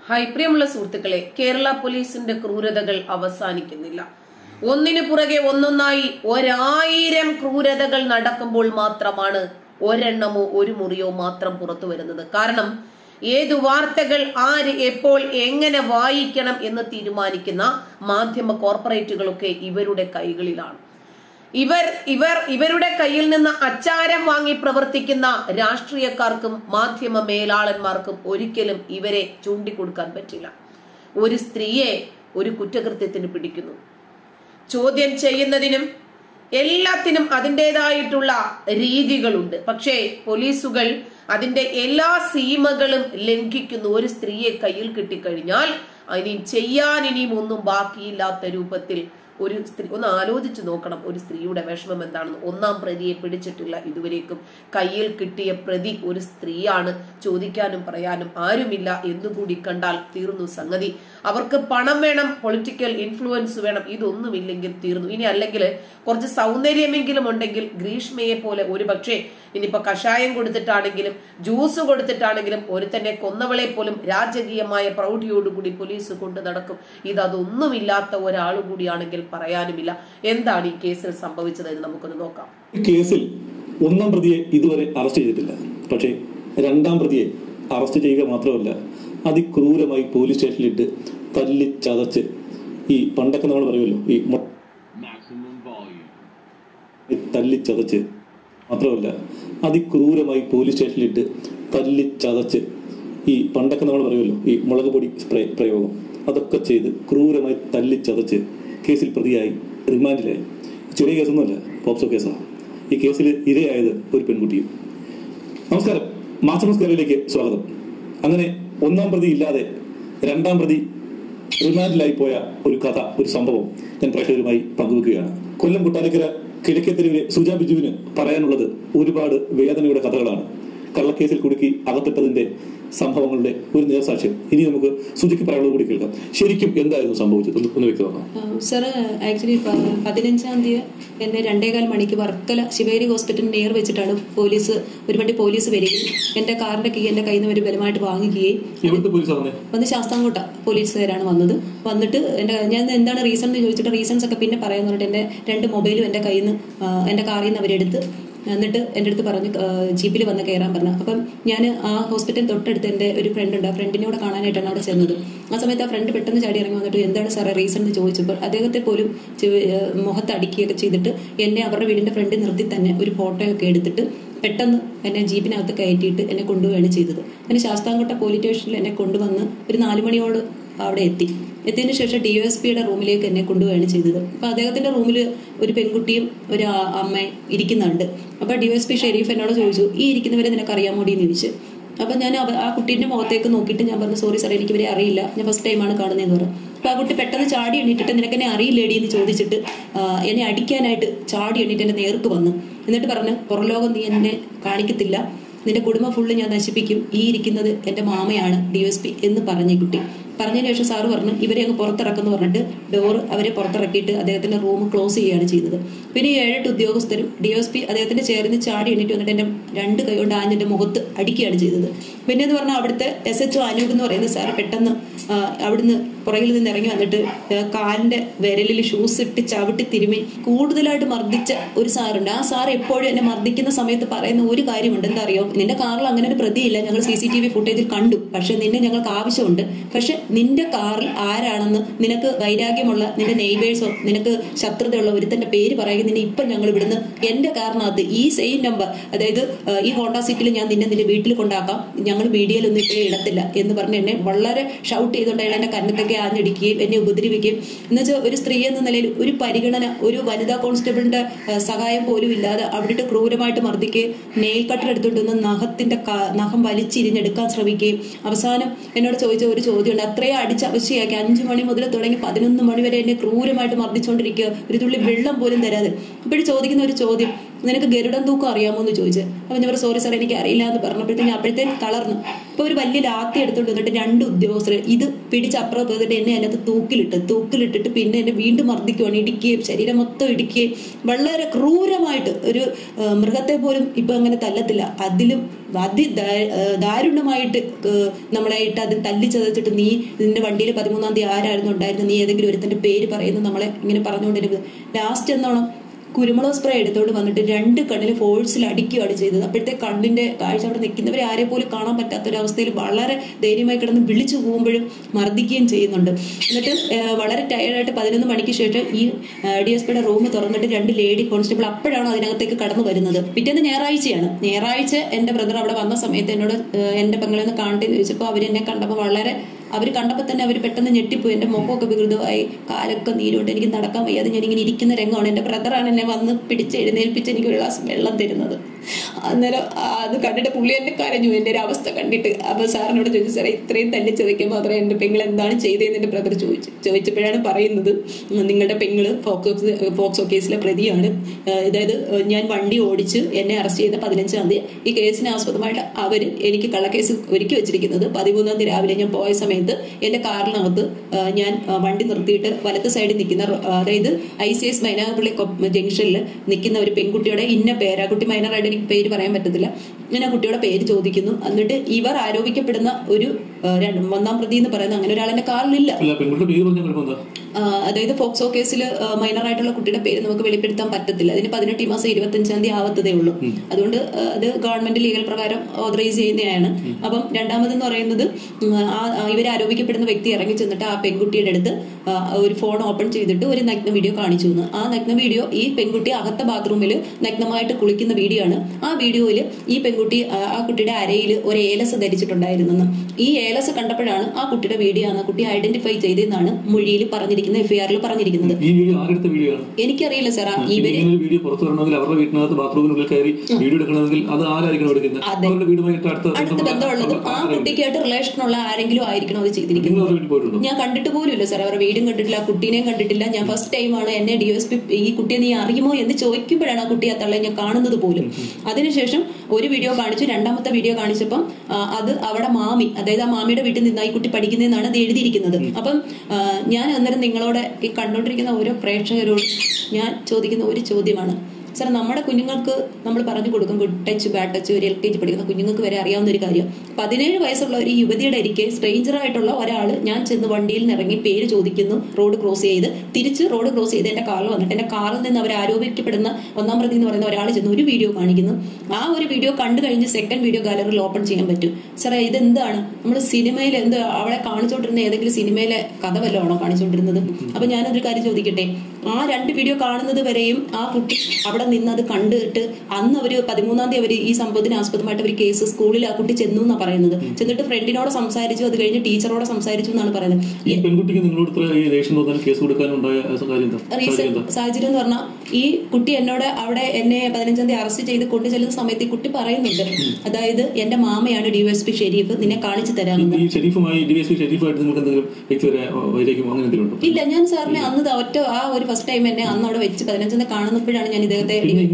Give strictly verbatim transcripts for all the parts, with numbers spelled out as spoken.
Hi പ്രിയമുള്ള സുഹൃത്തുക്കളെ, കേരള പോലീസിന്റെ ക്രൂരതകൾ അവസാനിക്കുന്നില്ല. ഒന്നിനു പുറകെ ഒന്നൊന്നായി ഒരായിരം ക്രൂരതകൾ നടക്കുമ്പോൾ മാത്രമാണ് ഒരെണ്ണമോ ഒരു മുറിയോ മാത്രം പുറത്തു വരുന്നത്. കാരണം ഏതു വാർത്തകൾ ആര് എപ്പോൾ എങ്ങനെ വായിക്കണം എന്ന് തീരുമാനിക്കുന്ന മാധ്യമ കോർപ്പറേറ്റുകളൊക്കെ ഇവരുടെ കൈകളിലാണ്. ഇവർ ഇവർ ഇവരുടെ കയ്യിൽ നിന്ന് അച്ചാരം വാങ്ങി പ്രവർത്തിക്കുന്ന രാഷ്ട്രീയക്കാർക്കും മാധ്യമ മേലാളന്മാർക്കും ഒരിക്കലും ഇവരെ ചൂണ്ടിക്കൊടുക്കാൻ പറ്റില്ല. ഒരു സ്ത്രീയെ ഒരു കുറ്റകൃത്യത്തിന് പിടിക്കുന്നു, ചോദ്യം ചെയ്യുന്നതിനും എല്ലാത്തിനും അതിൻ്റെതായിട്ടുള്ള രീതികളുണ്ട്. പക്ഷേ പോലീസുകൾ അതിന്റെ എല്ലാ സീമകളും ലംഘിക്കുന്നു. ഒരു സ്ത്രീയെ കയ്യിൽ കിട്ടിക്കഴിഞ്ഞാൽ ഇനിയും ചെയ്യാൻ ഇനിയും ഒന്നും ബാക്കിയില്ലാത്ത രൂപത്തിൽ ഒരു സ്ത്രീ ഒന്ന് ആലോചിച്ചു നോക്കണം. ഒരു സ്ത്രീയുടെ വിഷമം എന്താണെന്ന്. ഒന്നാം പ്രതിയെ പിടിച്ചിട്ടില്ല ഇതുവരേക്കും. കയ്യിൽ കിട്ടിയ പ്രതി ഒരു സ്ത്രീയാണ്. ചോദിക്കാനും പറയാനും ആരുമില്ല എന്നുകൂടി കണ്ടാൽ തീർന്നു സംഗതി. അവർക്ക് പണം വേണം, പൊളിറ്റിക്കൽ ഇൻഫ്ലുവൻസ് വേണം. ഇതൊന്നുമില്ലെങ്കിൽ തീർന്നു. ഇനി അല്ലെങ്കിൽ കുറച്ച് സൗന്ദര്യമെങ്കിലും ഉണ്ടെങ്കിൽ ഗ്രീഷ്മയെ പോലെ ഒരു പക്ഷേ ഇനിയിപ്പോ കഷായം കൊടുത്തിട്ടാണെങ്കിലും ജ്യൂസ് കൊടുത്തിട്ടാണെങ്കിലും ഒരുത്തന്നെ കൊന്നവളെ പോലും രാജകീയമായ പ്രൗഢിയോടുകൂടി പോലീസ് കൊണ്ട് നടക്കും. ഇതൊന്നുമില്ലാത്ത ഒരാൾ കൂടിയാണെങ്കിൽ പറയാനുമില്ല. എന്താണ് ഈ കേസിൽ സംഭവിച്ചതെന്ന് നമുക്കൊന്ന് നോക്കാം. കേസിൽ ഒന്നാം പ്രതിയെ ഇതുവരെ അറസ്റ്റ് ചെയ്തിട്ടില്ല. പക്ഷേ രണ്ടാം പ്രതിയെ അറസ്റ്റ് ചെയ്യുക മാത്രമല്ല, അതിക്രൂരമായി പോലീസ് സ്റ്റേഷനിലിട്ട് തല്ലി ചതച്ച്, ഈ പണ്ടൊക്കെ നമ്മൾ പറയുമല്ലോ, ഈ തല്ലി ചതച്ച് മാത്രമല്ല അതിക്രൂരമായി പോലീസ് സ്റ്റേഷനിലിട്ട് തല്ലി ചതച്ച്, ഈ പണ്ടൊക്കെ നമ്മൾ പറയുമല്ലോ, ഈ മുളക് പൊടി സ്പ്രേ പ്രയോഗം, അതൊക്കെ ചെയ്ത് ക്രൂരമായി തല്ലി ചതച്ച് കേസിൽ പ്രതിയായി റിമാൻഡിലായി. ചെറിയ കേസൊന്നുമല്ല, പോക്സോ കേസാണ്. ഈ കേസിൽ ഇരയായത് ഒരു പെൺകുട്ടിയും. നമസ്കാരം, മാസമസ്കാരയിലേക്ക് സ്വാഗതം. അങ്ങനെ ഒന്നാം പ്രതി ഇല്ലാതെ രണ്ടാം പ്രതി റിമാൻഡിലായി പോയ ഒരു കഥ, ഒരു സംഭവം ഞാൻ പ്രേക്ഷകരുമായി പങ്കുവെക്കുകയാണ്. കൊല്ലം കുട്ടാലക്കര കിഴക്കേത്തെരുവിലെ സുജാ ബിജുവിന് പറയാനുള്ളത് ഒരുപാട് വേദനയുടെ കഥകളാണ്. കള്ളക്കേസിൽ കുടുക്കി അകത്തിട്ടതിന്റെ സംഭവങ്ങളുടെ ഒരു നേർസാക്ഷ്യം. ഇനി നമുക്ക് സുജിക്ക് പറയാനുള്ളത് കൂടി കേൾക്കാം. ശരിക്കും എന്തായിരുന്നു സംഭവിച്ചത് ഒന്ന് വ്യക്തമാക്കാം. സാർ, ആക്ച്വലി പതിനഞ്ചാം തീയതി എന്നെ രണ്ടേകാൽ മണിക്ക് വർക്കല ശിവേരി ഹോസ്പിറ്റലിന് നേർ വെച്ചിട്ടാണ് പോലീസ് ഒരു വണ്ടി പോലീസ് വരികയും എന്റെ കാറിന്റെ കീ എന്റെ കയ്യിൽ നിന്ന് ഒരു ബലമായിട്ട് വാങ്ങിക്കുകയും വന്ന് ശാസ്താംകോട്ട പോലീസുകാരാണ് വന്നത്. വന്നിട്ട് എന്റെ ഞാൻ എന്താണ് റീസൺ എന്ന് ചോദിച്ചിട്ട് റീസൺസ് ഒക്കെ പിന്നെ പറയാൻ പറഞ്ഞിട്ട് എന്റെ രണ്ട് മൊബൈലും എന്റെ കയ്യിൽ നിന്ന് എന്റെ കാറിൽ നിന്ന് അവരെടുത്ത് എന്നിട്ട് എൻ്റെ അടുത്ത് പറഞ്ഞ് ജീപ്പിൽ വന്ന് കയറാൻ പറഞ്ഞു. അപ്പം ഞാൻ ആ ഹോസ്പിറ്റൽ തൊട്ടടുത്ത് എൻ്റെ ഒരു ഫ്രണ്ട് ഉണ്ട്. ആ ഫ്രണ്ടിനോട് കാണാനായിട്ടാണ് അവിടെ ചെന്നത്. ആ സമയത്ത് ആ ഫ്രണ്ട് പെട്ടെന്ന് ചാടി ഇറങ്ങി വന്നിട്ട് എന്താണ് സാറേ റീസൺ എന്ന് ചോദിച്ചപ്പോൾ അദ്ദേഹത്തെ പോലും മുഖത്ത് അടിക്കുകയൊക്കെ ചെയ്തിട്ട് എന്നെ അവരുടെ വീടിൻ്റെ ഫ്രണ്ടിൽ നിർത്തി തന്നെ ഒരു ഫോട്ടോയൊക്കെ എടുത്തിട്ട് പെട്ടെന്ന് എന്നെ ജീപ്പിനകത്ത് കയറ്റിയിട്ട് എന്നെ കൊണ്ടുപോവുകയാണ് ചെയ്തത്. അങ്ങനെ ശാസ്താംകോട്ട പോലീസ് സ്റ്റേഷനിൽ എന്നെ കൊണ്ടുവന്ന് ഒരു നാല് മണിയോട് അവിടെ എത്തി. എത്തിയതിനു ശേഷം ഡി ഒ എസ് പിയുടെ റൂമിലേക്ക് എന്നെ കൊണ്ടുപോവുകയാണ് ചെയ്തത്. അപ്പൊ അദ്ദേഹത്തിന്റെ റൂമിൽ ഒരു പെൺകുട്ടിയും ഒരു അമ്മയും ഇരിക്കുന്നുണ്ട്. അപ്പൊ D O S P Sharif എന്നോട് ചോദിച്ചു, ഈ ഇരിക്കുന്നവരെ നിനക്ക് അറിയാമോടി എന്ന് ചോദിച്ചു. അപ്പൊ ഞാൻ ആ കുട്ടീന്റെ മുഖത്തേക്ക് നോക്കിയിട്ട് ഞാൻ പറഞ്ഞു, സോറി സാർ, എനിക്ക് ഇവരെ അറിയില്ല, ഞാൻ ഫസ്റ്റ് ടൈമാണ് കാണുന്നതെന്ന് പറഞ്ഞു. അപ്പൊ ആ കുട്ടി പെട്ടെന്ന് ചാടി എണ്ണീറ്റിട്ട് നിനക്ക് എന്നെ അറിയില്ലേടി എന്ന് ചോദിച്ചിട്ട് എന്നെ അടിക്കാനായിട്ട് ചാടി എണ്ണീറ്റ് എന്റെ നേർക്ക് വന്നു. എന്നിട്ട് പറഞ്ഞു, പുറലോകം നീ എന്നെ കാണിക്കത്തില്ല, നിന്റെ കുടുംബം ഫുള്ള് ഞാൻ നശിപ്പിക്കും, ഈ ഇരിക്കുന്നത് എന്റെ മാമയാണ് ഡി എസ് പി എന്ന് പറഞ്ഞ കുട്ടി. പറഞ്ഞതിന് ശേഷം സാറ് പറഞ്ഞു ഇവരെ അങ്ങ് പുറത്തിറക്കുന്നു പറഞ്ഞിട്ട് ഡോറ് അവരെ പുറത്തിറക്കിയിട്ട് അദ്ദേഹത്തിന്റെ റൂം ക്ലോസ് ചെയ്യുകയാണ് ചെയ്തത്. പിന്നെ ഈ ഏഴെട്ട് ഉദ്യോഗസ്ഥരും ഡി എസ് പി അദ്ദേഹത്തിന്റെ ചേർന്ന് ചാടി എണ്ണിട്ട് വന്നിട്ട് എന്റെ രണ്ട് കൈ കൊണ്ട് ആഞ്ഞെന്റെ മുഖത്ത് അടിക്കുകയാണ് ചെയ്തത്. പിന്നെ എന്ന് പറഞ്ഞാൽ അവിടുത്തെ എസ് എച്ച് ഒ അനൂപ് എന്ന് പറയുന്ന സാറ് പെട്ടെന്ന് അവിടുന്ന് പുറകിൽ നിന്ന് ഇറങ്ങി വന്നിട്ട് കാലിന്റെ വിരലിൽ ഷൂസ് ഇട്ട് ചവിട്ടി തിരുമി കൂടുതലായിട്ട് മർദ്ദിച്ച ഒരു സാറുണ്ട്. ആ സാർ എപ്പോഴും എന്നെ മർദ്ദിക്കുന്ന സമയത്ത് പറയുന്ന ഒരു കാര്യമുണ്ട്, എന്താ അറിയോ, നിന്റെ കാറിൽ അങ്ങനെ ഒരു പ്രതിയില്ല, ഞങ്ങൾ സി സി ടി വി ഫുട്ടേജിൽ കണ്ടു, പക്ഷെ നിന്നെ ഞങ്ങൾക്ക് ആവശ്യമുണ്ട്. പക്ഷെ നിന്റെ കാറിൽ ആരാണെന്ന് നിനക്ക് വൈരാഗ്യമുള്ള നിന്റെ നെയ്ബേഴ്സോ നിനക്ക് ശത്രുതയുള്ള ഒരുത്തന്റെ പേര് പറയുക, നിന്നെ ഇപ്പം ഞങ്ങൾ ഇവിടുന്ന് എന്റെ കാറിനകത്ത് ഈ സെയിം നമ്പർ, അതായത് ഈ ഹോണ്ട സിറ്റിയിൽ ഞാൻ നിന്നെ നിന്റെ വീട്ടിൽ കൊണ്ടാക്കാം, ഞങ്ങൾ മീഡിയയിലൊന്നും ഇപ്പോഴേ ഇടത്തില്ല എന്ന് പറഞ്ഞ് എന്നെ വളരെ ഷൗട്ട് ചെയ്തുകൊണ്ട് അയാൾ എന്റെ കന്നത്തൊക്കെ ആഞ്ഞടിക്കുകയും എന്നെ ഉപദ്രവിക്കുകയും, എന്നുവെച്ചാൽ ഒരു സ്ത്രീ എന്ന നിലയിൽ ഒരു പരിഗണന, ഒരു വനിതാ കോൺസ്റ്റബിളിന്റെ സഹായം പോലും ഇല്ലാതെ അവിടെ ക്രൂരമായിട്ട് മർദ്ദിക്കുകയും നെയിൽ കട്ടർ എടുത്തുകൊണ്ടുവന്ന് നഖത്തിന്റെ നഖം വലിച്ചിരിഞ്ഞെടുക്കാൻ ശ്രമിക്കുകയും അവസാനം എന്നോട് ചോദിച്ച ഒരു ചോദ്യമുണ്ട്, അത്രയും അടിച്ച് അവശയാക്കി അഞ്ചു മണി മുതൽ തുടങ്ങി പതിനൊന്ന് മണി വരെ എന്നെ ക്രൂരമായിട്ട് മർദ്ദിച്ചുകൊണ്ടിരിക്കുക, ഒരു തുള്ളി വെള്ളം പോലും തരാതെ. അപ്പോഴും ചോദിക്കുന്ന ഒരു ചോദ്യം, നിനക്ക് ഗരുഡൻ തൂക്കം അറിയാമോ എന്ന് ചോദിച്ചു. അപ്പൊ ഞാൻ പറഞ്ഞു സോറി സാർ എനിക്ക് അറിയില്ല എന്ന് പറഞ്ഞപ്പോഴത്തേക്ക് അപ്പോഴത്തേക്ക് തളർന്നു. അപ്പൊ ഒരു വലിയ ലാത്തി എടുത്തോണ്ട് വന്നിട്ട് രണ്ട് ഉദ്യോഗസ്ഥർ ഇത് പിടിച്ചപ്പുറം പോയിട്ട് എന്നെ അതിനകത്ത് തൂക്കിലിട്ട് തൂക്കിലിട്ടിട്ട് പിന്നെ എന്നെ വീണ്ടും മർദ്ദിക്കുവാണ്, ഇടിക്കുകയും ശരീരം മൊത്തം ഇടിക്കുകയും വളരെ ക്രൂരമായിട്ട്. ഒരു മൃഗത്തെ പോലും ഇപ്പൊ അങ്ങനെ തല്ലത്തില്ല, അതിലും അതി ദാരുണമായിട്ട് നമ്മളായിട്ട് അത് തല്ലി ചതച്ചിട്ട് നീ നിന്റെ വണ്ടിയിൽ പതിമൂന്നാം തീയതി ആരായിരുന്നു ഉണ്ടായിരുന്നു, നീ ഏതെങ്കിലും ഒരുത്തന്റെ പേര് പറയുന്നത് നമ്മളെ ഇങ്ങനെ പറഞ്ഞുകൊണ്ടിരിക്കുന്നത്. ലാസ്റ്റ് എന്നോണം കുരുമുളക് സ്പ്രേ എടുത്തോണ്ട് വന്നിട്ട് രണ്ട് കണ്ണിൽ ഫോഴ്സിൽ അടിക്കുകയാണ് ചെയ്തത്. അപ്പോഴത്തെ കണ്ണിന്റെ കാഴ്ച അവിടെ നിൽക്കുന്നവരെ ആരെ പോലും കാണാൻ പറ്റാത്തൊരവസ്ഥയിൽ വളരെ ധൈര്യമായി കിടന്ന് വിളിച്ചു പോകുമ്പോഴും മർദ്ദിക്കുകയും ചെയ്യുന്നുണ്ട്. എന്നിട്ട് വളരെ ടയർഡായിട്ട് പതിനൊന്ന് മണിക്ക് ശേഷം ഈ ഡി എസ് പിയുടെ റൂം തുറന്നിട്ട് രണ്ട് ലേഡി കോൺസ്റ്റബിൾ അപ്പോഴാണ് അതിനകത്തേക്ക് കടന്നു വരുന്നത്. പിറ്റേന്ന് ഞായറാഴ്ചയാണ്. ഞായറാഴ്ച എന്റെ ബ്രദർ അവിടെ വന്ന സമയത്ത് എന്നോട് എന്റെ പെങ്ങളെ ഒന്ന് കാണട്ടെ എന്ന് ചോദിച്ചപ്പോൾ അവരെന്നെ കണ്ടപ്പോൾ വളരെ അവർ കണ്ടപ്പോൾ തന്നെ അവർ പെട്ടെന്ന് ഞെട്ടിപ്പോയി. എന്റെ മുഖമൊക്കെ വികൃതമായി, കാലൊക്കെ നീരുണ്ട്, എനിക്ക് നടക്കാൻ വയ്യാതെ ഞാനിങ്ങനെ ഇരിക്കുന്ന രംഗമാണ്. എന്റെ ബ്രദറാണ് എന്നെ വന്ന് പിടിച്ച് എഴുന്നേൽപ്പിച്ച് എനിക്ക് ഒരു ഗ്ലാസ് വെള്ളം തരുന്നത്. അന്നേരം അത് കണ്ടിട്ട് പുള്ളി എന്നെ കരഞ്ഞു എന്റെ ഒരു അവസ്ഥ കണ്ടിട്ട്. അപ്പൊ സാറിനോട് ചോദിച്ചു, സാറേ ഇത്രയും തല്ലി ചതയ്ക്കാൻ മാത്രമേ എന്റെ പെങ്ങൾ എന്താണ് ചെയ്തതെന്ന് എന്റെ ബ്രദർ ചോദിച്ചു. ചോദിച്ചപ്പോഴാണ് പറയുന്നത്, നിങ്ങളുടെ പെങ്ങള് ഫോക്സോ ഫോക്സോ കേസിലെ പ്രതിയാണ്. അതായത് ഞാൻ വണ്ടി ഓടിച്ച് എന്നെ അറസ്റ്റ് ചെയ്ത പതിനഞ്ചാം തീയതി ഈ കേസിന് ആസ്പദമായിട്ട് അവര് എനിക്ക് കള്ളക്കേസ് ഒരുക്കി വെച്ചിരിക്കുന്നത്. പതിമൂന്നാം തീയതി രാവിലെ ഞാൻ പോയ സമയത്ത് എന്റെ കാറിനകത്ത് ഞാൻ വണ്ടി നിർത്തിയിട്ട് വലത്ത് സൈഡിൽ നിൽക്കുന്ന, അതായത് ഐ സി എസ് മൈനാഗപ്പള്ളി ജംഗ്ഷനിൽ നിൽക്കുന്ന ഒരു പെൺകുട്ടിയുടെ ഇന്ന പേര്, ആ കുട്ടി മൈനറായിട്ട് എനിക്ക് പേര് പറയാൻ പറ്റത്തില്ല, ഞാൻ ആ കുട്ടിയുടെ പേര് ചോദിക്കുന്നു. എന്നിട്ട് ഇവർ ആരോപിക്കപ്പെടുന്ന ഒരു ഒന്നാം പ്രതി എന്ന് പറയുന്ന അങ്ങനെ ഒരാളെന്റെ കാറിലില്ല. അതായത് ഫോക്സോ കേസിൽ മൈനർ ആയിട്ടുള്ള കുട്ടിയുടെ പേര് നമുക്ക് വെളിപ്പെടുത്താൻ പറ്റത്തില്ല. അതിന് പതിനെട്ട് മാസം ഇരുപത്തി അഞ്ചാം തീയതി ആവത്തതേ ഉള്ളൂ. അതുകൊണ്ട് അത് ഗവൺമെന്റ് ലീഗൽ പ്രകാരം ഓതറൈസ് ചെയ്യുന്നതാണ്. അപ്പം രണ്ടാമതെന്ന് പറയുന്നത്, ആ ഇവർ ആരോപിക്കപ്പെടുന്ന വ്യക്തി ഇറങ്ങി ചെന്നിട്ട് ആ പെൺകുട്ടിയുടെ അടുത്ത് ഒരു ഫോൺ ഓപ്പൺ ചെയ്തിട്ട് ഒരു നഗ്ന വീഡിയോ കാണിച്ചു എന്ന്. ആ നഗ്ന വീഡിയോ ഈ പെൺകുട്ടി അകത്ത ബാത്റൂമിൽ നഗ്നമായിട്ട് കുളിക്കുന്ന വീഡിയോ ആണ്. ആ വീഡിയോയിൽ ഈ പെൺകുട്ടി ആ കുട്ടിയുടെ അരയിൽ ഒരു ഏലസ് ധരിച്ചിട്ടുണ്ടായിരുന്നെന്ന്. ഈ ഏലസ് കണ്ടപ്പോഴാണ് ആ കുട്ടിയുടെ വീഡിയോ ആണ് കുട്ടി ഐഡന്റിഫൈ ചെയ്തെന്നാണ് മൊഴിയിൽ പറഞ്ഞിരിക്കുന്നത്, എഫ്ഐആറിൽ പറഞ്ഞിരിക്കുന്നത്. എനിക്കറിയില്ല സാർ. ഇവര് വീഡിയോ പുറത്തു വരണമെങ്കിൽ അവരുടെ വീട്ടിനകത്ത് ബാത്റൂമിനുള്ളിൽ കയറി വീഡിയോ എടുക്കണമെങ്കിൽ അത് ആരായിരിക്കണം എടുക്കുന്നത്? അടുത്ത ബന്ധമുള്ളതും ആ കുട്ടിക്കായിട്ട് റിലേഷൻ ഉള്ള ആരെങ്കിലും ആയിരിക്കണം അത് ചെയ്തിരിക്കുന്നത്. ഞാൻ കണ്ടിട്ട് പോലും ഇല്ല സാർ, അവരുടെ വീടും കണ്ടിട്ടില്ല, കുട്ടീനെയും കണ്ടിട്ടില്ല. ഞാൻ ഫസ്റ്റ് ടൈമാണ് എന്നെ ഡി എസ് പി ഈ കുട്ടിയെ നീ അറിയുമോ എന്ന് ചോദിക്കുമ്പോഴാണ് ആ കുട്ടിയെ തള്ളെ ഞാൻ കാണുന്നത് പോലും. അതിനുശേഷം ഒരു വീഡിയോ കാണിച്ചു. രണ്ടാമത്തെ വീഡിയോ കാണിച്ചപ്പം അത് അവിടെ മാമി, അതായത് ആ മാമിയുടെ വീട്ടിൽ നിന്നായി കുട്ടി പഠിക്കുന്നതെന്നാണ് അത് എഴുതിയിരിക്കുന്നത്. അപ്പം ഞാൻ അന്നേരം നിങ്ങളോട് ഈ കണ്ടോണ്ടിരിക്കുന്ന ഓരോ പ്രേക്ഷകരോട് ഞാൻ ചോദിക്കുന്ന ഒരു ചോദ്യമാണ്, സാർ നമ്മുടെ കുഞ്ഞുങ്ങൾക്ക് നമ്മൾ പറഞ്ഞു കൊടുക്കും ഗുഡ് ടച്ച് ബാഡ് ടച്ച്, ഒരു എൽ കെ ജി പഠിക്കുന്ന കുഞ്ഞുങ്ങൾക്ക് വരെ അറിയാവുന്ന ഒരു കാര്യം. പതിനേഴ് വയസ്സുള്ള ഒരു യുവതിയുടെ അരികെ സ്ട്രേഞ്ചർ ആയിട്ടുള്ള ഒരാൾ ഞാൻ ചെന്ന് വണ്ടിയിൽ നിന്ന് ഇറങ്ങി പേര് ചോദിക്കുന്നു, റോഡ് ക്രോസ് ചെയ്ത് തിരിച്ച് റോഡ് ക്രോസ് ചെയ്ത് എന്റെ കാറിൽ വന്നിട്ട് എന്റെ കാറിൽ നിന്ന് അവർ ആരോപിക്കപ്പെടുന്ന ഒന്നാം പ്രതി എന്ന് പറയുന്ന ഒരാൾ ചെന്ന് ഒരു വീഡിയോ കാണിക്കുന്നു. ആ ഒരു വീഡിയോ കണ്ടു കഴിഞ്ഞ് സെക്കൻഡ് വീഡിയോ ഗാലറിയിൽ ഓപ്പൺ ചെയ്യാൻ പറ്റും. സാറേ ഇതെന്താണ്? നമ്മൾ സിനിമയിൽ എന്ത് അവളെ കാണിച്ചുകൊണ്ടിരുന്ന ഏതെങ്കിലും സിനിമയിലെ കഥ വല്ലതാണോ കാണിച്ചുകൊണ്ടിരുന്നത്? അപ്പൊ ഞാനൊരു കാര്യം ചോദിക്കട്ടെ, ആ രണ്ട് വീഡിയോ കാണുന്നത് വരെയും ആ കുട്ടി അവിടെ നിന്നത് കണ്ടിട്ട് അന്ന് അവര് പതിമൂന്നാം തീയതി അവര് ഈ സംഭവത്തിന് ആസ്പദമായിട്ട് ഒരു കേസ് സ്കൂളിൽ ആ കുട്ടി ചെന്നു എന്നാണ് പറയുന്നത്. ചെന്നിട്ട് ഫ്രണ്ടിനോട് സംസാരിച്ചു, അത് കഴിഞ്ഞ് ടീച്ചറോട് സംസാരിച്ചു എന്നാണ് പറയുന്നത്. സാഹചര്യം എന്ന് പറഞ്ഞാൽ ഈ കുട്ടി എന്നോട് അവിടെ എന്നെ പതിനഞ്ചാം തീയതി അറസ്റ്റ് ചെയ്ത് കൊണ്ടു ചെല്ലുന്ന സമയത്ത് ഈ കുട്ടി പറയുന്നുണ്ട്, അതായത് എന്റെ മാമയാണ് ഡി എസ് പി ഷെരീഫ്, നിന്നെ കാണിച്ചു തരാമെന്ന്. ഇല്ല, ഞാൻ സാറിനെ അന്ന് ഒറ്റ ആ ഒരു ഫസ്റ്റ് ടൈം എന്നെ അന്ന് അവിടെ വെച്ച് പതിനഞ്ചാം തീയതി കാണുന്നപ്പോഴാണ് ഞാൻ ഇദ്ദേഹത്തെ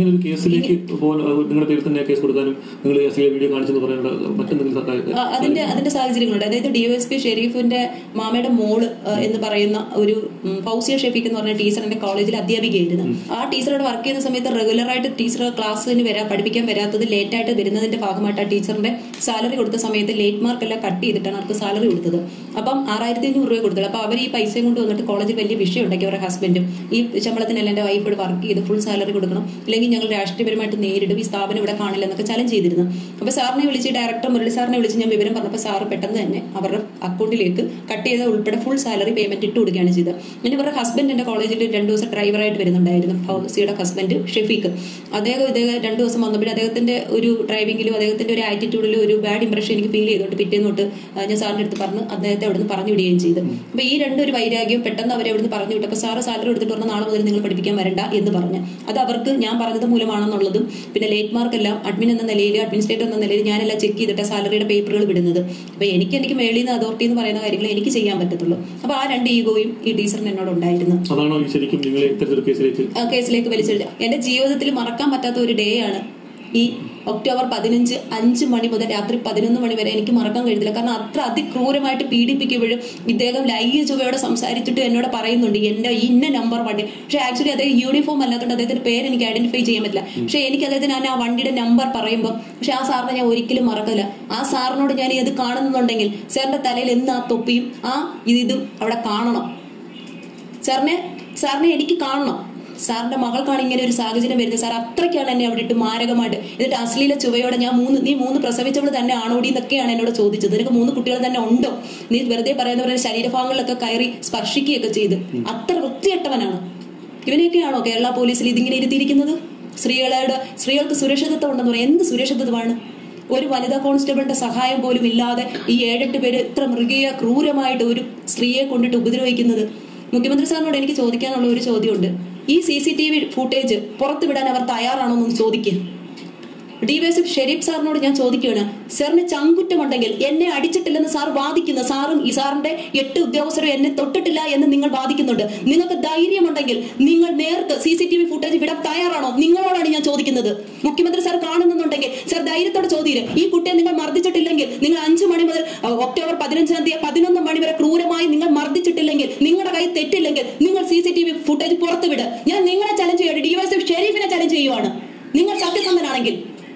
അതിന്റെ അതിന്റെ സാഹചര്യങ്ങളുണ്ട്. അതായത് ഡി എസ് പി ഷെരീഫിന്റെ മാമയുടെ മോള് എന്ന് പറയുന്ന ഒരു ഫൗസിയ ഷെഫീഖ് എന്ന് പറഞ്ഞ ടീച്ചർ എന്റെ കോളേജിൽ അധ്യാപികയായിരുന്നു. ആ ടീച്ചറോട് വർക്ക് ചെയ്യുന്ന സമയത്ത് റെഗുലർ ആയിട്ട് ടീച്ചർ ക്ലാസ്സിന് വരാൻ പഠിപ്പിക്കാൻ വരാത്തത് ലേറ്റ് ആയിട്ട് വരുന്നതിന്റെ ഭാഗമായിട്ട് ആ ടീച്ചറിന്റെ സാലറി കൊടുത്ത സമയത്ത് ലേറ്റ് മാർക്ക് എല്ലാം കട്ട് ചെയ്തിട്ടാണ് അവർക്ക് സാലറി കൊടുത്തത്. അപ്പം ആറായിരത്തി അഞ്ഞൂറ് രൂപ കൊടുത്തത്. അപ്പൊ അവർ ഈ പൈസയും കൊണ്ട് വന്നിട്ട് കോളേജിൽ വലിയ വിഷയം ഉണ്ടാക്കി. അവരുടെ ഹസ്ബൻഡും ഈ ശമ്പളത്തിനല്ല എന്റെ വൈഫ് ഇവിടെ വർക്ക് ചെയ്ത് ഫുൾ സാലറി കൊടുക്കണം, ഇല്ലെങ്കിൽ ഞങ്ങൾ രാഷ്ട്രീയപരമായിട്ട് നേരിടും, ഈ സ്ഥാപനം ഇവിടെ കാണില്ല എന്നൊക്കെ ചലഞ്ച് ചെയ്തിരുന്നു. അപ്പൊ സാറിനെ വിളിച്ച് ഡയറക്ടർ മുരളി സാറിനെ വിളിച്ച് ഞാൻ വിവരം പറഞ്ഞപ്പോൾ സാറ് പെട്ടെന്ന് തന്നെ അവരുടെ അക്കൗണ്ടിലേക്ക് കട്ട് ചെയ്ത ഉൾപ്പെടെ ഫുൾ സാലറി പേയ്മെന്റ് ഇട്ട് കൊടുക്കുകയാണ് ചെയ്തത്. പിന്നെ ഇവരുടെ ഹസ്ബൻഡ് എന്റെ കോളേജിൽ രണ്ടു ദിവസം ഡ്രൈവറായിട്ട് വരുന്നുണ്ടായിരുന്നു, ഫൗസിയുടെ ഹസ്ബൻഡ് ഷെഫീഖ്. അദ്ദേഹം ഇദ്ദേഹം രണ്ടു ദിവസം വന്നപ്പോൾ അദ്ദേഹത്തിന്റെ ഒരു ഡ്രൈവിംഗിലും അദ്ദേഹത്തിന്റെ ഒരു ആറ്റിറ്റ്യൂഡിലും ഒരു ബാഡ് ഇംപ്രഷൻ എനിക്ക് ഫീൽ ചെയ്തോട്ട് പിറ്റേന്ന് തൊട്ട് ഞാൻ സാറിന്റെ അടുത്ത് പറഞ്ഞ് അദ്ദേഹത്തെ അവിടുന്ന് പറഞ്ഞു വിടുകയും ചെയ്തു. അപ്പൊ ഈ രണ്ടൊരു വൈരാഗ്യം പെട്ടെന്ന് അവരെ അവിടുന്ന് പറഞ്ഞു വിട്ടു. അപ്പൊ സാറ് സാലറി എടുത്തിട്ട് പറഞ്ഞു നാളെ മുതൽ നിങ്ങൾ പഠിപ്പിക്കാൻ വരണ്ട എന്ന് പറഞ്ഞു. അത് അവർക്ക് ഞാൻ പറഞ്ഞത് മൂലമാണെന്നുള്ളതും പിന്നെ ലേറ്റ് മാർക്കെല്ലാം അഡ്മിൻ എന്ന നിലയിൽ അഡ്മിനിസ്ട്രേറ്റർ എന്ന നിലയിൽ ഞാനെല്ലാം ചെക്ക് ചെയ്തിട്ട് സാലറിയുടെ പേപ്പറുകൾ വിടുന്നത്. അപ്പൊ എനിക്ക് എനിക്ക് മേളിൽ നിന്ന് അതോറിറ്റി എന്ന് പറയുന്ന കാര്യങ്ങൾ എനിക്ക് ചെയ്യാൻ പറ്റത്തുള്ളൂ. അപ്പൊ ആ രണ്ട് ഈഗോയും ഈ ടീച്ചറിന് എന്നോട് ഉണ്ടായിരുന്നു. കേസിലേക്ക് വലിച്ചെഴുതുക എന്റെ ജീവിതത്തിൽ മറക്കാൻ പറ്റാത്ത ഒരു ഡേ ആണ് ഈ ഒക്ടോബർ പതിനഞ്ച് അഞ്ച് മണി മുതൽ രാത്രി പതിനൊന്ന് മണി വരെ എനിക്ക് മറക്കാൻ കഴിയില്ല. കാരണം അത്ര അതിക്രൂരമായിട്ട് പീഡിപ്പിക്കുമ്പോഴും ഇദ്ദേഹം ലൈംഗിക ചുവയോടെ സംസാരിച്ചിട്ട് എന്നോട് പറയുന്നുണ്ട് എന്റെ ഇന്ന നമ്പർ വണ്ടി. പക്ഷെ ആക്ച്വലി അദ്ദേഹം യൂണിഫോം അല്ലാത്തതുകൊണ്ട് അദ്ദേഹത്തിന്റെ പേര് എനിക്ക് ഐഡന്റിഫൈ ചെയ്യാൻ പറ്റില്ല. പക്ഷെ എനിക്ക് അദ്ദേഹത്തിന് ഞാൻ ആ വണ്ടിയുടെ നമ്പർ പറയുമ്പോൾ പക്ഷെ ആ സാറിനെ ഞാൻ ഒരിക്കലും മറക്കില്ല. ആ സാറിനോട് ഞാൻ ഇത് കാണുന്നുണ്ടെങ്കിൽ സാറിന്റെ തലയിൽ എന്ന് ആ തൊപ്പിയും ആ ഇതും അവിടെ കാണണം. സാറിനെ സാറിനെ എനിക്ക് കാണണം. സാറിന്റെ മകൾക്കാണ് ഇങ്ങനെ ഒരു സാഹചര്യം വരുന്നത്. സാർ അത്രയ്ക്കാണ് എന്നെ അവിടെ ഇട്ട് മാരകമായിട്ട് എന്നിട്ട് അശ്ലീല ചുവയോടെ ഞാൻ മൂന്ന് നീ മൂന്ന് പ്രസവിച്ചവൾ തന്നെ ആണോടി എന്നൊക്കെയാണ് എന്നോട് ചോദിച്ചത്. നിനക്ക് മൂന്ന് കുട്ടികൾ തന്നെ ഉണ്ടോ? നീ വെറുതെ പറയുന്നവരുടെ ശരീരഭാഗങ്ങളിലൊക്കെ കയറി സ്പർശിക്കുകയൊക്കെ ചെയ്ത് അത്ര വൃത്തികെട്ടവനാണ്. ഇവനെയൊക്കെയാണോ കേരള പോലീസിൽ ഇതിങ്ങനെ ഇരുത്തിയിരിക്കുന്നത്? സ്ത്രീകളുടെ സ്ത്രീകൾക്ക് സുരക്ഷിതത്വം ഉണ്ടെന്ന് പറയാം. എന്ത് സുരക്ഷിതത്വമാണ്? ഒരു വനിതാ കോൺസ്റ്റബിളിന്റെ സഹായം പോലും ഇല്ലാതെ ഈ ഏഴെട്ട് പേര് ഇത്ര മൃഗീയ ക്രൂരമായിട്ട് ഒരു സ്ത്രീയെ കൊണ്ടിട്ട് ഉപദ്രവിക്കുന്നത്. മുഖ്യമന്ത്രി സാറിനോട് എനിക്ക് ചോദിക്കാനുള്ള ഒരു ചോദ്യമുണ്ട്. ഈ C C T V footage പുറത്തുവിടാൻ അവർ തയ്യാറാണോ എന്ന് ചോദിക്കുക. ഡിവൈഎസ്പി ഷെരീഫ് സാറിനോട് ഞാൻ ചോദിക്കുകയാണ്, സാറിന് ചങ്കുറ്റമുണ്ടെങ്കിൽ എന്നെ അടിച്ചിട്ടില്ലെന്ന് സാർ വാദിക്കുന്നു. സാറും ഈ സാറിന്റെ എട്ട് ഉദ്യോഗസ്ഥരും എന്നെ തൊട്ടിട്ടില്ല എന്ന് നിങ്ങൾ വാദിക്കുന്നുണ്ട്. നിങ്ങൾക്ക് ധൈര്യമുണ്ടെങ്കിൽ നിങ്ങൾ നേർക്ക് C C T V footage വിടാൻ തയ്യാറാണോ? നിങ്ങളോടാണ് ഞാൻ ചോദിക്കുന്നത്. മുഖ്യമന്ത്രി സാർ കാണുന്നുണ്ടെങ്കിൽ സാർ ധൈര്യത്തോടെ ചോദ്യം, ഈ കുട്ടിയെ നിങ്ങൾ മർദ്ദിച്ചിട്ടില്ലെങ്കിൽ, നിങ്ങൾ അഞ്ചു മണി മുതൽ ഒക്ടോബർ പതിനഞ്ചാം തീയതി പതിനൊന്ന് മണി വരെ ക്രൂരമായി നിങ്ങൾ മർദ്ദിച്ചിട്ടില്ലെങ്കിൽ, നിങ്ങളുടെ കൈ തെറ്റില്ലെങ്കിൽ നിങ്ങൾ C C T V footage പുറത്തുവിട്. ഞാൻ നിങ്ങളെ ചലഞ്ച് ചെയ്യുകയാണ്, ഡിവൈഎസ്പി ഷെരീഫിനെ ചലഞ്ച് ചെയ്യുവാണ്. നിങ്ങൾ സത്യസന്ധനാണെങ്കിൽ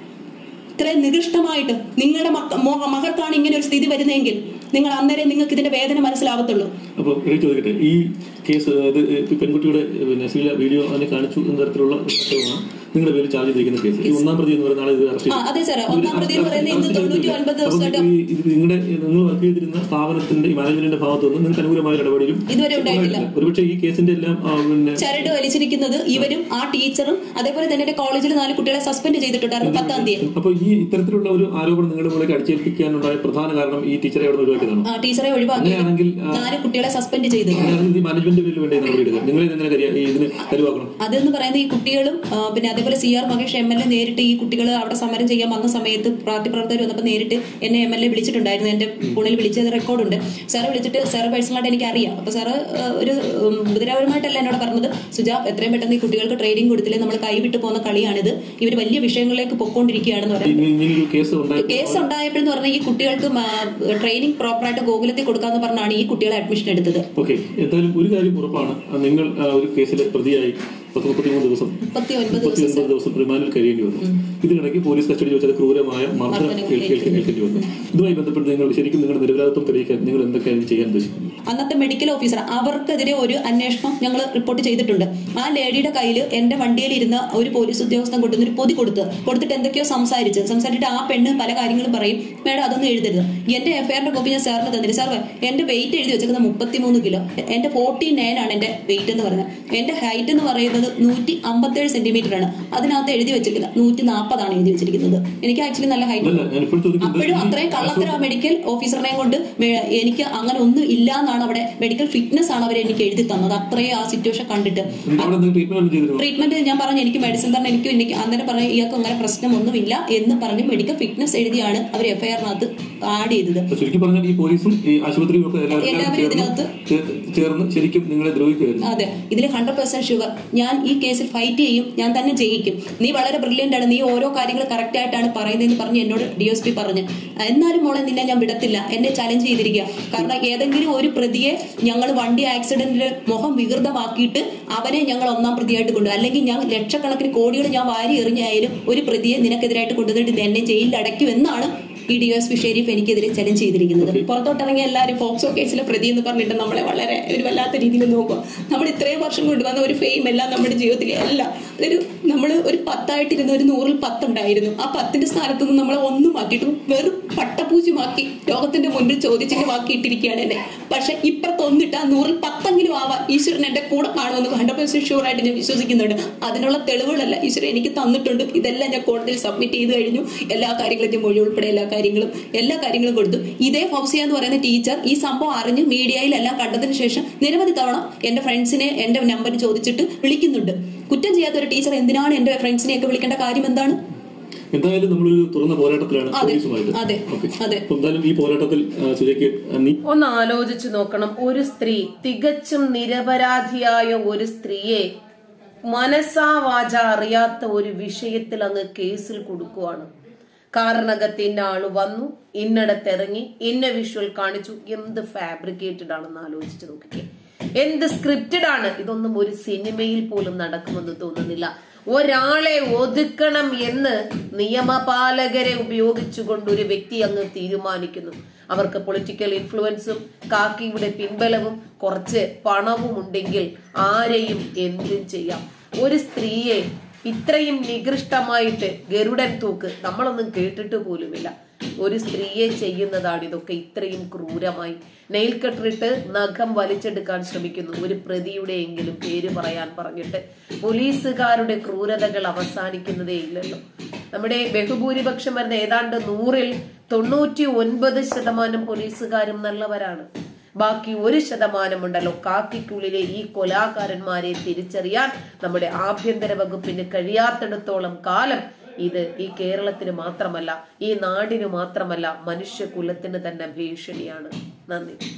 ഇത്രയും നികൃഷ്ടമായിട്ട് നിങ്ങളുടെ മകൾക്കാണ് ഇങ്ങനെ ഒരു സ്ഥിതി വരുന്നതെങ്കിൽ നിങ്ങൾ അന്നേരം നിങ്ങൾക്ക് ഇതിന്റെ വേദന മനസ്സിലാവത്തുള്ളൂ. അപ്പോൾ ചോദിക്കട്ടെ, ഈ കേസ് അതായത് പെൺകുട്ടിയുടെ പിന്നെ വീഡിയോ അതിനെ കാണിച്ചു എന്ന തരത്തിലുള്ള നിങ്ങളുടെ പേര് ചാർജ് ചെയ്തിരിക്കുന്ന കേസ് ഈ ഒന്നാം പ്രതി എന്ന് പറയുന്ന ആളെ ഇത് അറസ്റ്റ് ചെയ്തു. അതെ സാർ, ഒന്നാം പ്രതി എന്ന് പറയുന്നത് ഇന്ന് തൊണ്ണൂറ്റി ഒൻപത് ദിവസമായിട്ട് നിങ്ങളുടെ നിങ്ങൾ വർക്ക് ചെയ്തിരുന്ന സ്ഥാപനത്തിന്റെ മാനേജ്മെന്റിന്റെ ഭാഗത്തു നിന്ന് നിങ്ങൾക്ക് അനുകൂലമായ ഇടപെടലും ഇതുവരെ ഉണ്ടായിട്ടില്ല. ഒരുപക്ഷെ ഈ കേസിന്റെ എല്ലാം പിന്നെ ചരട് വലിച്ചിരിക്കുന്നത് ഇവരും ആ ടീച്ചറും അതേപോലെ തന്നെ എന്റെ കോളേജിൽ നാല് കുട്ടികളെ സസ്പെൻഡ് ചെയ്തിട്ടുണ്ടായിരുന്നു പത്താം തീയതി. അപ്പൊ ഈ ഇത്തരത്തിലുള്ള ഒരു ആരോപണം നിങ്ങളുടെ മുകളിലേക്ക് അടിച്ചേൽപ്പിക്കാനുണ്ടായ പ്രധാന കാരണം ഈ ടീച്ചറെ അവിടെ ഒഴിവാക്കിയതാണ്. ആ ടീച്ചറെ ഒഴിവാക്കി നാല് കുട്ടികളെ സസ്പെൻഡ് ചെയ്തു. മാനേജ്മെന്റ് പേരിൽ വേണ്ടി നടപടി എടുക്കുക. നിങ്ങൾ ഇതിന് കരുവാക്കണം. അതെന്ന് പറയുന്നത് ഈ കുട്ടികളും പിന്നെ അതേപോലെ C R Mahesh M L A നേരിട്ട് ഈ കുട്ടികൾ അവിടെ സമരം ചെയ്യാൻ വന്ന സമയത്ത് പാർട്ടി പ്രവർത്തകർ വന്നപ്പോൾ നേരിട്ട് എന്നെ എം എൽ എ വിളിച്ചിട്ടുണ്ടായിരുന്നു. എന്റെ ഫോണിൽ വിളിച്ചത് റെക്കോർഡുണ്ട്. സാറ് വിളിച്ചിട്ട് സാറ് പേഴ്സണലായിട്ട് എനിക്ക് അറിയാം. അപ്പൊ സാറ് ഒരു ഉപദ്രവപരമായിട്ടല്ല എന്നോട് പറഞ്ഞത്, സുജാ എത്രയും പെട്ടെന്ന് ഈ കുട്ടികൾക്ക് ട്രെയിനിങ് കൊടുത്തില്ലേ, നമ്മൾ കൈവിട്ട് പോകുന്ന കളിയാണിത്, ഇവർ വലിയ വിഷയങ്ങളിലേക്ക് പൊക്കോണ്ടിരിക്കുകയാണെന്ന് പറയുന്നത്. കേസ് ഉണ്ടായപ്പോഴെന്ന് പറഞ്ഞാൽ ഈ കുട്ടികൾക്ക് ട്രെയിനിങ് പ്രോപ്പറായിട്ട് ഗോകുലത്തിൽ കൊടുക്കാന്ന് പറഞ്ഞാണ് ഈ കുട്ടികളെ അഡ്മിഷൻ എടുത്തത്. ഓക്കെ, എന്തായാലും ഒരു കാര്യം ഉറപ്പാണ്, നിങ്ങൾ ഒരു കേസിൽ പ്രതിയായി പത്ത് മുപ്പത്തിമൂന്ന് ദിവസം മുപ്പത്തിയൊൻപത് ദിവസം റിമാൻഡിൽ കഴിയേണ്ടി വന്നു. ഇതിനിടയ്ക്ക് പോലീസ് കസ്റ്റഡി വെച്ചത് ക്രൂരമായ മർദ്ദനം ഏൽക്കേണ്ടി വന്നു. ഇതുമായി ബന്ധപ്പെട്ട് നിങ്ങൾ ശരിക്കും നിങ്ങളുടെ നിരപരാധിത്വം തെളിയിക്കാൻ നിങ്ങൾ എന്തൊക്കെയാണ് ചെയ്യാൻ ഉദ്ദേശിക്കുന്നത്? അന്നത്തെ മെഡിക്കൽ ഓഫീസർ അവർക്കെതിരെ ഒരു അന്വേഷണം ഞങ്ങൾ റിപ്പോർട്ട് ചെയ്തിട്ടുണ്ട്. ആ ലേഡിയുടെ കയ്യിൽ എന്റെ വണ്ടിയിൽ ഇരുന്ന ഒരു പോലീസ് ഉദ്യോഗസ്ഥൻ കൊണ്ടുവന്ന് ഒരു പൊതി കൊടുത്ത് കൊടുത്തിട്ട് എന്തൊക്കെയോ സംസാരിച്ച് സംസാരിച്ചിട്ട് ആ പെണ്ണ് പല കാര്യങ്ങളും പറയും, മേഡം അതൊന്നും എഴുതരുത്. എന്റെ എഫ്ഐആറിന്റെ കോപ്പി ഞാൻ സാറിന് തന്നില്ല. സാർ എന്റെ വെയിറ്റ് എഴുതി വെച്ചേക്കുന്നത് മുപ്പത്തിമൂന്ന് കിലോ, എന്റെ ഫോർട്ടി നയൻ ആണ് എന്റെ വെയിറ്റ് എന്ന് പറഞ്ഞത്. എന്റെ ഹൈറ്റ് എന്ന് പറയുന്നത് നൂറ്റി അമ്പത്തേഴ് സെന്റിമീറ്റർ ആണ്. അതിനകത്ത് എഴുതി വെച്ചിരിക്കുന്നത് നൂറ്റി നാൽപ്പതാണ് എഴുതി വെച്ചിരിക്കുന്നത്. എനിക്ക് ആക്ച്വലി നല്ല ഹൈറ്റ്. അപ്പോഴും അത്രയും കള്ളത്തരം മെഡിക്കൽ ഓഫീസറിനെ കൊണ്ട് എനിക്ക് അങ്ങനെ ഒന്നും ഇല്ല എന്നാണ് അവിടെ മെഡിക്കൽ ഫിറ്റ്നസ് ആണ് അവർ എനിക്ക് എഴുതി തന്നത്. അത്രയും ആ സിറ്റുവേഷൻ കണ്ടിട്ട് ട്രീറ്റ്മെന്റ് ഞാൻ പറഞ്ഞു എനിക്ക് മെഡിസിൻ തന്നെ എനിക്ക് എനിക്ക് അന്നേരം പറഞ്ഞു ഇയാൾക്ക് അങ്ങനെ പ്രശ്നമൊന്നുമില്ല എന്ന് പറഞ്ഞ് മെഡിക്കൽ ഫിറ്റ്നസ് എഴുതിയാണ് അവർ എഫ്ഐആറിനകത്ത് ആഡ് ചെയ്തത്. എല്ലാവരും ഇതിനകത്ത് അതെ, ഇതിൽ ഹൺഡ്രഡ് പെർസെന്റ് ഷുവർ ഞാൻ ഈ കേസിൽ ഫൈറ്റ് ചെയ്യും, ഞാൻ തന്നെ ജയിക്കും. നീ വളരെ ബ്രില്യന്റ് ആണ്, നീ ഓരോ കാര്യങ്ങൾ കറക്റ്റ് ആയിട്ടാണ് പറയുന്നതെന്ന് പറഞ്ഞ് എന്നോട് ഡി എസ് പി പറഞ്ഞു. എന്നാലും മോളെ നിന്നെ ഞാൻ വിടത്തില്ല, എന്നെ ചലഞ്ച് ചെയ്തിരിക്കുക. കാരണം ഏതെങ്കിലും ഒരു പ്രതിയെ ഞങ്ങൾ വണ്ടി ആക്സിഡന്റിൽ മുഖം വികൃതമാക്കിയിട്ട് അവനെ ഞങ്ങൾ ഒന്നാം പ്രതിയായിട്ട് കൊണ്ടുപോകും, അല്ലെങ്കിൽ ഞാൻ ലക്ഷക്കണക്കിന് കോടികൾ ഞാൻ വാരി എറിഞ്ഞായാലും ഒരു പ്രതിയെ നിനക്കെതിരായിട്ട് കൊണ്ടുവന്നിട്ട് എന്നെ ജയിലിൽ അടയ്ക്കും എന്നാണ് ഈ ഡി എസ് പി ഷെരീഫ് എനിക്കെതിരെ ചലഞ്ച് ചെയ്തിരിക്കുന്നത്. പുറത്തോട്ടിറങ്ങിയ എല്ലാവരും ഫോക്സോ കേസിലെ പ്രതി എന്ന് പറഞ്ഞിട്ട് നമ്മളെ വളരെ ഒരു വല്ലാത്ത രീതിയിൽ നോക്കുക. നമ്മൾ ഇത്രയും വർഷം കൊണ്ടുവന്ന ഒരു ഫെയിം എല്ലാം നമ്മുടെ ജീവിതത്തിൽ എല്ലാം ഒരു നമ്മൾ ഒരു പത്തായിട്ടിരുന്ന ഒരു നൂറിൽ പത്തുണ്ടായിരുന്നു. ആ പത്തിന്റെ സ്ഥാനത്ത് നിന്ന് നമ്മളെ ഒന്നും മാറ്റിയിട്ട് വെറും പട്ടപൂജ്യമാക്കി ലോകത്തിന്റെ മുൻപിൽ ചോദിച്ചിട്ട് വാക്കിയിട്ടിരിക്കുകയാണ് എന്നെ. പക്ഷെ ഇപ്പുറത്ത് ഒന്നിട്ട് ആ നൂറിൽ പത്തെങ്കിലും ആവാൻ ഈശ്വരൻ എന്റെ കൂടെ കാണുമെന്ന് ഹൺഡ്രഡ് പെർസെന്റ് ഷുവർ ആയിട്ട് ഞാൻ വിശ്വസിക്കുന്നുണ്ട്. അതിനുള്ള തെളിവുകളല്ല ഈശ്വരൻ എനിക്ക് തന്നിട്ടുണ്ട്. ഇതെല്ലാം ഞാൻ കോടതിയിൽ സബ്മിറ്റ് ചെയ്ത് കഴിഞ്ഞു. എല്ലാ കാര്യങ്ങളും ഞാൻ മൊഴി ഉൾപ്പെടെ എല്ലാ കാര്യങ്ങളും എല്ലാ കാര്യങ്ങളും കൊടുത്തു. ഇതേ ഫൗസിയ എന്ന് പറയുന്ന ടീച്ചർ ഈ സംഭവം അറിഞ്ഞ് മീഡിയയിലെല്ലാം കണ്ടതിന് ശേഷം നിരവധി തവണ എന്റെ ഫ്രണ്ട്സിനെ എന്റെ നമ്പർ ചോദിച്ചിട്ട് വിളിക്കുന്നുണ്ട്. കുറ്റം ചെയ്യാത്ത ഒരു ടീച്ചർ എന്തിനാണ് എന്റെ ഫ്രണ്ട്സിനെ ഒക്കെ വിളിക്കേണ്ട കാര്യം എന്താണ്? എന്തായാലും നമ്മളൊരു തുറന്ന പോരാട്ടത്തിലാണ് പോലീസുമായിട്ട്. അതെ അതെ. എന്തായാലും ഈ പോരാട്ടത്തിൽ സുജയ്ക്ക് ഒന്ന് ആലോചിച്ചു നോക്കണം. ഒരു സ്ത്രീ, തികച്ചും നിരപരാധിയായ ഒരു സ്ത്രീയെ മനസാ വാച അറിയാത്ത ഒരു വിഷയത്തിൽ അങ്ങ് കേസിൽ കൊടുക്കുവാണ്. കാറിനകത്ത് ഇന്ന ആള് വന്നു, ഇന്നിടത്തിറങ്ങി, ഇന്ന വിഷ്വൽ കാണിച്ചു. എന്ത് ഫാബ്രിക്കേറ്റഡ് ആണെന്ന് ആലോചിച്ച് നോക്കിക്കേ. എന്ത് സ്ക്രിപ്റ്റഡ് ആണ്. ഇതൊന്നും ഒരു സിനിമയിൽ പോലും നടക്കുമെന്ന് തോന്നുന്നില്ല. ഒരാളെ ഒതുക്കണം എന്ന് നിയമപാലകരെ ഉപയോഗിച്ചുകൊണ്ട് ഒരു വ്യക്തി അങ്ങ് തീരുമാനിക്കുന്നു. അവർക്ക് പൊളിറ്റിക്കൽ ഇൻഫ്ലുവൻസും കാക്കിയുടെ പിൻബലവും കുറച്ച് പണവും ഉണ്ടെങ്കിൽ ആരെയും എന്തും ചെയ്യാം. ഒരു സ്ത്രീയെ ഇത്രയും നികൃഷ്ടമായിട്ട് ഗരുഡൻ തൂക്ക് നമ്മളൊന്നും കേട്ടിട്ട് പോലുമില്ല. ഒരു സ്ത്രീയെ ചെയ്യുന്നതാണ് ഇതൊക്കെ ഇത്രയും ക്രൂരമായി. നെയിൽ കട്ടറിട്ട് നഖം വലിച്ചെടുക്കാൻ ശ്രമിക്കുന്നു ഒരു പ്രതിയുടെ എങ്കിലും പേര് പറയാൻ പറഞ്ഞിട്ട്. പോലീസുകാരുടെ ക്രൂരതകൾ അവസാനിക്കുന്നതേ ഇല്ലല്ലോ. നമ്മുടെ ബഹുഭൂരിപക്ഷം വരുന്ന ഏതാണ്ട് നൂറിൽ തൊണ്ണൂറ്റി ഒൻപത് ശതമാനം പോലീസുകാരും നല്ലവരാണ്. ബാക്കി ഒരു ശതമാനമുണ്ടല്ലോ കാക്കിക്കുള്ളിലെ ഈ കൊലാകാരന്മാരെ തിരിച്ചറിയാൻ നമ്മുടെ ആഭ്യന്തര വകുപ്പിന് കഴിയാത്തിടത്തോളം കാലം ഇത് ഈ കേരളത്തിന് മാത്രമല്ല, ഈ നാടിന് മാത്രമല്ല, മനുഷ്യകുലത്തിന് തന്നെ ഭീഷണിയാണ്. നന്ദി.